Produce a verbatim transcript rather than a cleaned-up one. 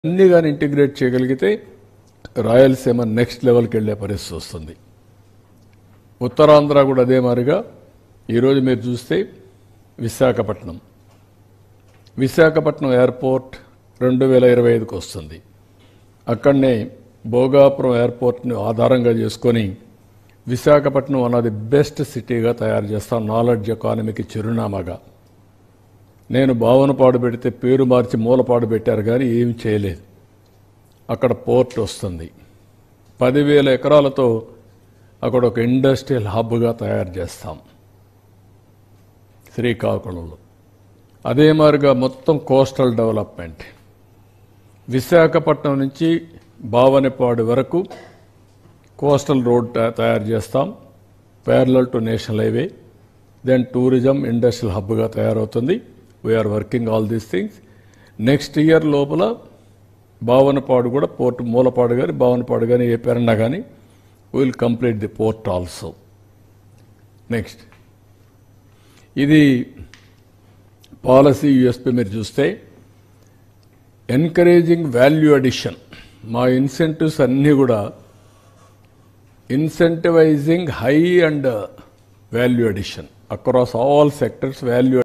అన్ని గాని ఇంటిగ్రేట్ చేయగలిగితే రాయలసీమ నెక్స్ట్ లెవెల్కి వెళ్ళే పరిస్థితి వస్తుంది. ఉత్తరాంధ్ర కూడా అదే మాదిరిగా ఈరోజు మీరు చూస్తే విశాఖపట్నం విశాఖపట్నం ఎయిర్పోర్ట్ రెండు వేల ఇరవై ఐదుకి వస్తుంది. అక్కడనే భోగాపురం ఎయిర్పోర్ట్ని ఆధారంగా చేసుకొని విశాఖపట్నం అన్నది బెస్ట్ సిటీగా తయారు చేస్తాం. నాలెడ్జ్ ఎకానమీకి చిరునామాగా. నేను భావనపాడు పెడితే పేరు మార్చి మూలపాడు పెట్టారు కానీ ఏమి చేయలేదు. అక్కడ పోర్ట్ వస్తుంది. పదివేల ఎకరాలతో అక్కడ ఒక ఇండస్ట్రియల్ హబ్గా తయారు చేస్తాం శ్రీకాకుళంలో. అదే మాదిరిగా మొత్తం కోస్టల్ డెవలప్మెంట్ విశాఖపట్నం నుంచి భావనపాడు వరకు కోస్టల్ రోడ్ తయారు చేస్తాం. Parallel to national highway. Then tourism industrial హబ్గా తయారవుతుంది. We're working all these things. Next year లోపల భావనపాడు కూడా పోర్ట్ మూలపాడు కానీ భావనపాడు కానీ ఏ పేరన్నా కానీ will complete the port also. Next ఇది పాలసీ యూఎస్పీ మీరు చూస్తే ఎన్కరేజింగ్ వాల్యూ అడిషన్. మా ఇన్సెంటివ్స్ అన్నీ కూడా incentivising high and value addition across all sectors. Value